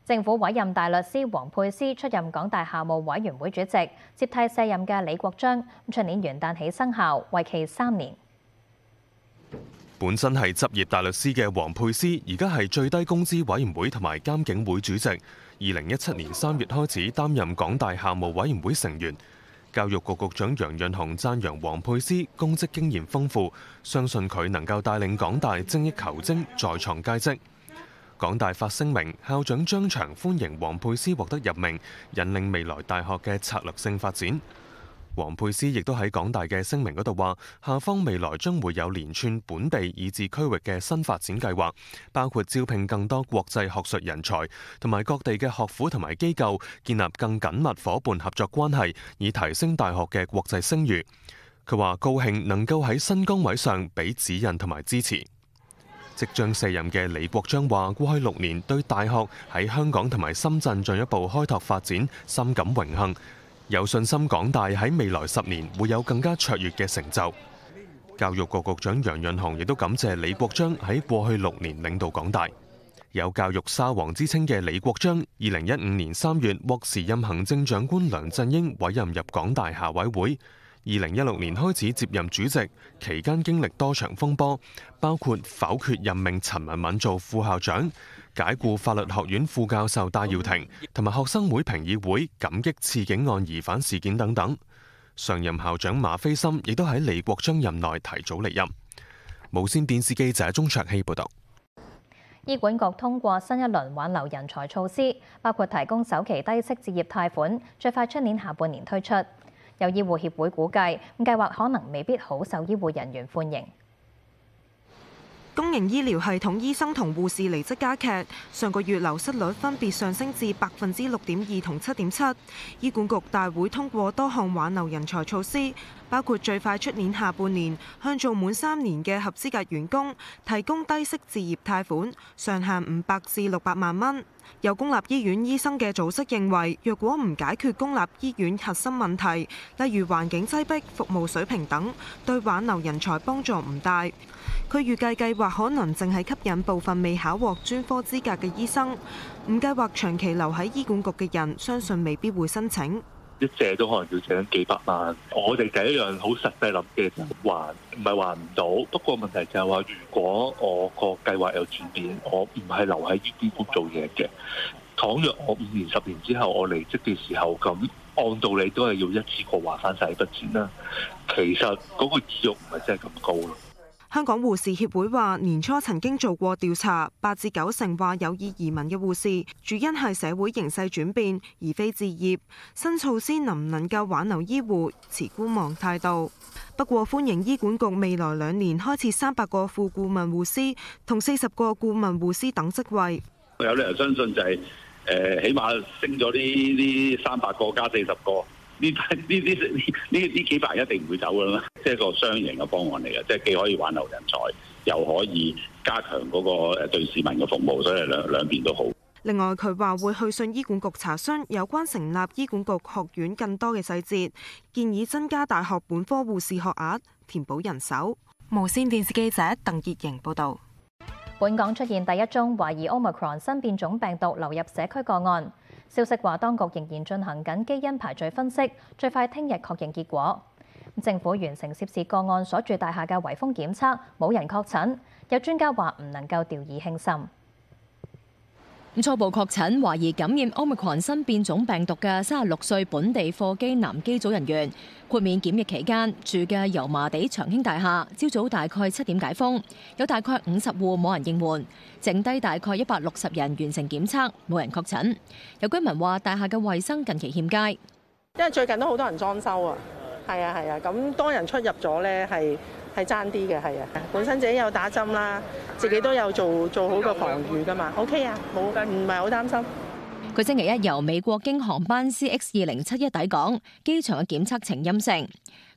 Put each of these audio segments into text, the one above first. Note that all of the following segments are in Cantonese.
政府委任大律師黃佩斯出任港大校務委員會主席，接替卸任嘅李國章，出年元旦起生效，為期3年。 本身係執業大律師嘅黃佩斯，而家係最低工資委員會同埋監警會主席。2017年3月開始擔任港大校務委員會成員。教育局局長楊潤雄讚揚黃佩斯公職經驗豐富，相信佢能夠帶領港大精益求精，再創佳績。港大發聲明，校長張翔歡迎黃佩斯獲得任命，引領未來大學嘅策略性發展。黃佩斯亦都喺港大嘅聲明嗰度話，校方未來將會有連串本地以至區域嘅新發展計劃，包括招聘更多國際學術人才，同埋各地嘅學府同埋機構建立更緊密夥伴合作關係，以提升大學嘅國際聲譽。佢話高興能夠喺新崗位上俾指引同埋支持。即將卸任嘅李國章話，過去6年對大學喺香港同埋深圳進一步開拓發展深感榮幸。有信心港大喺未來10年會有更加卓越嘅成就。教育局局長楊潤雄亦都感謝李國章喺過去6年領導港大。有教育沙皇之稱嘅李國章，2015年3月獲時任行政長官梁振英委任入港大校委會。2016年開始接任主席，期間經歷多場風波，包括否決任命陳文敏做副校長、解僱法律學院副教授戴耀廷，同埋學生會評議會感激刺警案疑犯事件等等。上任校長馬斐森亦都喺李國章任內提早離任。無線電視記者鍾卓希報導。 醫管局通過新一輪挽留人才措施，包括提供首期低息置業貸款，最快出年下半年推出。有醫護協會估計，計劃可能未必好受醫護人員歡迎。 公營醫療系統醫生同護士離職加劇，上個月流失率分別上升至6.2%同7.7%。醫管局大會通過多項挽留人才措施，包括最快出年下半年向做滿3年嘅合資格員工提供低息置業貸款，上限500至600萬蚊。有公立醫院醫生嘅組織認為，若果唔解決公立醫院核心問題，例如環境擠迫、服務水平等，對挽留人才幫助唔大。佢預計計劃可能淨係吸引部分未考獲專科資格嘅醫生，唔計劃長期留喺醫管局嘅人，相信未必會申請。 一借都可能要借緊幾百萬。我哋第一樣好實際諗嘅就還，唔係還唔到。不過問題就係話，如果我個計劃有轉變，我唔係留喺醫管局做嘢嘅。倘若我5年、10年之後我離職嘅時候，咁按道理都係要一次過還翻晒筆錢啦。其實嗰個意欲唔係真係咁高咯。 香港護士協會話，年初曾經做過調查，8至9成話有意移民嘅護士，主因係社會形勢轉變，而非置業。新措施能唔能夠挽留醫護，持觀望態度。不過歡迎醫管局未來2年開設300個副顧問護師同40個顧問護師等職位。 有理由相信就係起碼升咗呢300個加40個。呢幾百一定唔會走㗎啦，即係個雙贏嘅方案嚟嘅，即係既可以挽留人才，又可以加強嗰個對市民嘅服務，所以兩邊都好。 另外，佢話會去信醫管局查詢有關成立醫管局學院更多嘅細節，建議增加大學本科護士學額，填補人手。無線電視記者鄧潔瑩報導。 本港出現第一宗懷疑 Omicron 新變種病毒流入社區個案。消息話，當局仍然進行緊基因排序分析，最快聽日確認結果。政府完成涉事個案所住大廈嘅圍封檢測，冇人確診。有專家話唔能夠掉以輕心。 初步確診懷疑感染 Omicron 新變種病毒嘅36歲本地貨機男機組人員，豁免檢疫期間住嘅油麻地長興大廈，朝早大概7點解封，有大概50戶冇人應門，剩低大概160人完成檢測，冇人確診。有居民話大廈嘅衛生近期欠佳， 因為最近都好多人裝修啊，係啊，咁多人出入咗呢係爭啲嘅，係啊。本身自己有打針啦，自己都有做好個防禦㗎嘛 ，OK 啊，冇唔係好擔心。 佢星期一由美國經航班 CX-2071抵港，機場嘅檢測呈陰性。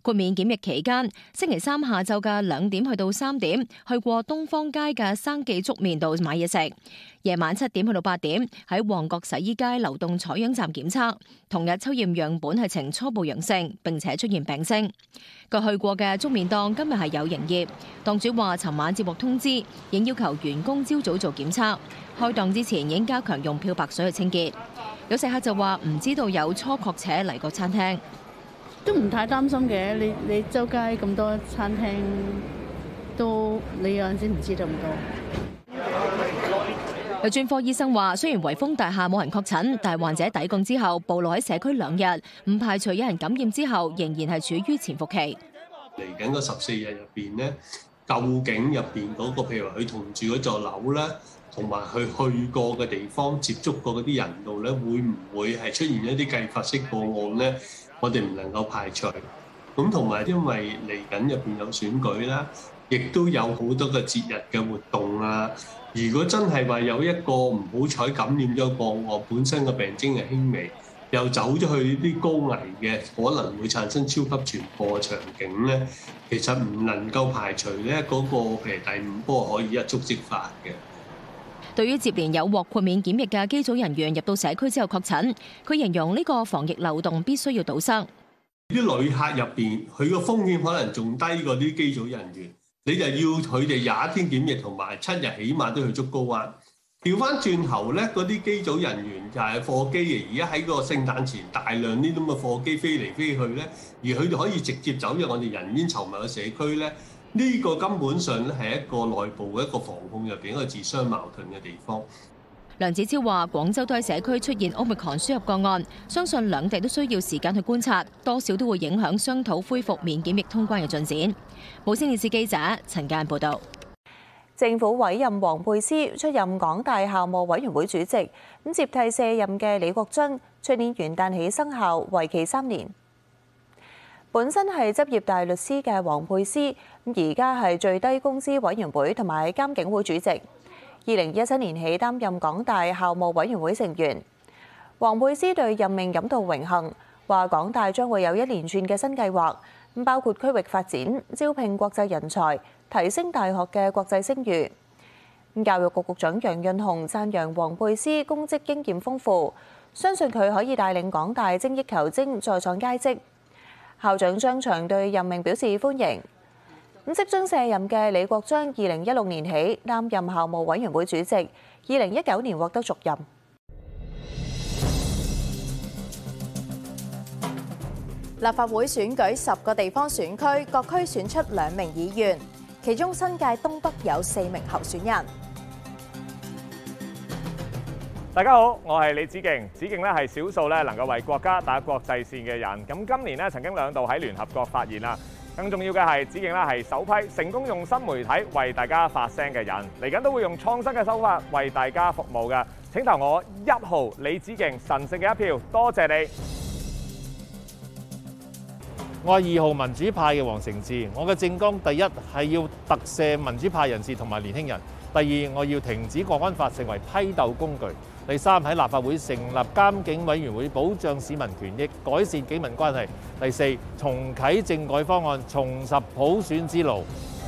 豁免檢疫期間，星期三下晝嘅2點去到3點，去過東方街嘅生記粥麵度買嘢食；夜晚7點去到8點，喺旺角洗衣街流動採樣站檢測。同日抽驗樣本係呈初步陽性，並且出現病徵。佢去過嘅粥麵檔今日係有營業，檔主話尋晚接獲通知，已經要求員工朝早做檢測。開檔之前已經加強用漂白水去清潔。有食客就話唔知道有初確者嚟過餐廳。 都唔太擔心嘅，你周街咁多餐廳，都你有陣時唔知道咁多。 有專科醫生話，雖然維豐大廈冇人確診，但係患者抵港之後暴露喺社區2日，唔排除有人感染之後仍然係處於潛伏期。 嚟緊嗰14日入邊咧，究竟入邊嗰個譬如話佢同住嗰座樓咧，同埋佢去過嘅地方接觸過嗰啲人度咧，會唔會係出現一啲繼發式個案咧？我哋唔能夠排除。咁同埋因為嚟緊入邊有選舉啦，亦都有好多個節日嘅活動啊。如果真係話有一個唔好彩感染咗個案，本身嘅病徵係輕微，又走咗去啲高危嘅，可能會產生超級傳播嘅場景咧，其實唔能夠排除咧嗰個譬如第5波可以一觸即發嘅。 對於接連有獲豁免檢疫嘅機組人員入到社區之後確診，佢形容呢個防疫漏洞必須要堵塞。 啲旅客入邊，佢個風險可能仲低過啲機組人員，你就要佢哋21天檢疫同埋7日起碼都去竹篙灣。調翻轉頭咧，嗰啲機組人員就係貨機嘅，而家喺個聖誕前大量呢啲咁嘅貨機飛嚟飛去咧，而佢哋可以直接走入我哋人煙稠密嘅社區咧。呢個根本上咧係一個內部嘅一個防控入邊一個自相矛盾嘅地方。 梁子超話：廣州都喺社區出現 Omicron 輸入個案，相信兩地都需要時間去觀察，多少都會影響商討恢復免檢疫通關嘅進展。無線電視記者陳嘉欣報導。 政府委任黃佩斯出任港大校務委員會主席，咁接替卸任嘅李國章，出年元旦起生效，為期3年。本身係執業大律師嘅黃佩斯，而家係最低工資委員會同埋監警會主席。2017年起擔任港大校務委員會成員。黃佩斯對任命感到榮幸，話港大將會有一連串嘅新計劃，包括區域發展、招聘國際人才、提升大學嘅國際聲譽。教育局局長楊潤雄讚揚黃佩斯公職經驗豐富，相信佢可以帶領港大精益求精，再創佳績。校長張翔對任命表示歡迎。即將卸任嘅李國章2016年起擔任校務委員會主席，2019年獲得續任。 立法會選舉10個地方選區，各區選出2名議員，其中新界東北有4名候選人。 大家好，我係李梓敬。梓敬咧係少數咧能夠為國家打國際線嘅人。咁今年咧曾經2度喺聯合國發言啦。更重要嘅係，梓敬咧係首批成功用新媒體為大家發聲嘅人。嚟緊都會用創新嘅手法為大家服務嘅。請投我1號李梓敬神聖嘅一票，多謝你。 我係2號民主派嘅黃成智。我嘅政綱第一係要特赦民主派人士同埋年輕人。第二，我要停止國安法成為批鬥工具。第三，喺立法會成立監警委員會，保障市民權益，改善警民關係。第四，重啟政改方案，重拾普選之路。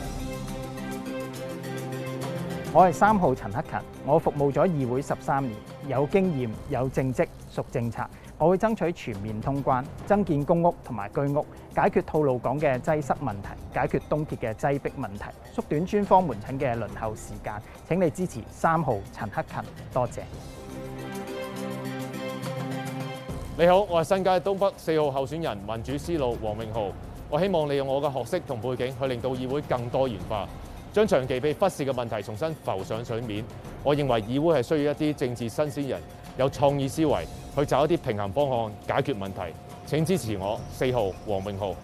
我係3號陳克勤，我服務咗議會13年，有經驗、有政績、熟政策。我會爭取全面通關，增建公屋同埋居屋，解決吐露港嘅擠塞問題，解決東鐵嘅擠迫問題，縮短專科門診嘅輪候時間。請你支持3號陳克勤，多謝。 你好，我係新界東北4號候選人民主思路黃永浩。我希望利用我嘅學識同背景去令到議會更多元化，將長期被忽視嘅問題重新浮上水面。我認為議會係需要一啲政治新鮮人，有創意思維去找一啲平衡方案解決問題。請支持我4號黃永浩。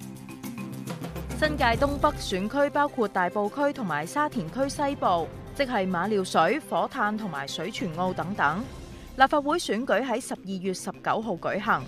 新界東北選區包括大埔區同埋沙田區西部，即係馬料水、火炭同埋水泉澳等等。立法會選舉喺12月19號舉行。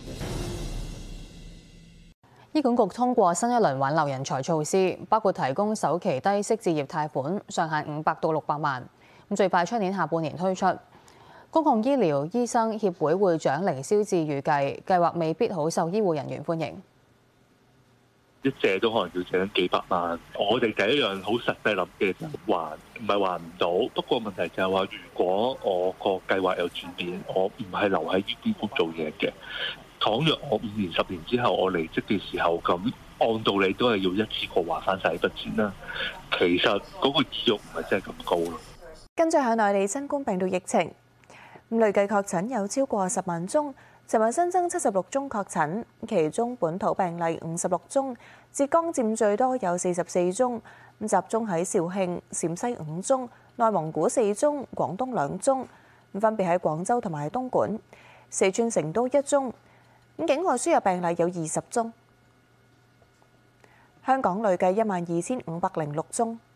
醫管局通過新一輪挽留人才措施，包括提供首期低息置業貸款，上限500到600萬，最快出年下半年推出。公共醫療醫生協會會長凌霄志預計，計劃未必好受醫護人員歡迎。 一借都可能要借緊幾百萬。我哋第一樣好實際諗嘅就係還，唔係還唔到。不過問題就係話，如果我個計劃有轉變，我唔係留喺醫管局做嘢嘅。倘若我5年10年之後我離職嘅時候，咁按道理都係要一次過還翻晒呢筆錢啦。其實嗰個意欲唔係真係咁高咯。 跟住係內地新冠病毒疫情，累計確診有超過10萬宗。尋日新增76宗確診，其中本土病例56宗，浙江佔最多有44宗，集中喺肇慶、陝西5宗、內蒙古4宗、廣東2宗，分別喺廣州同埋東莞、四川成都1宗。境外輸入病例有20宗。香港累計12506宗。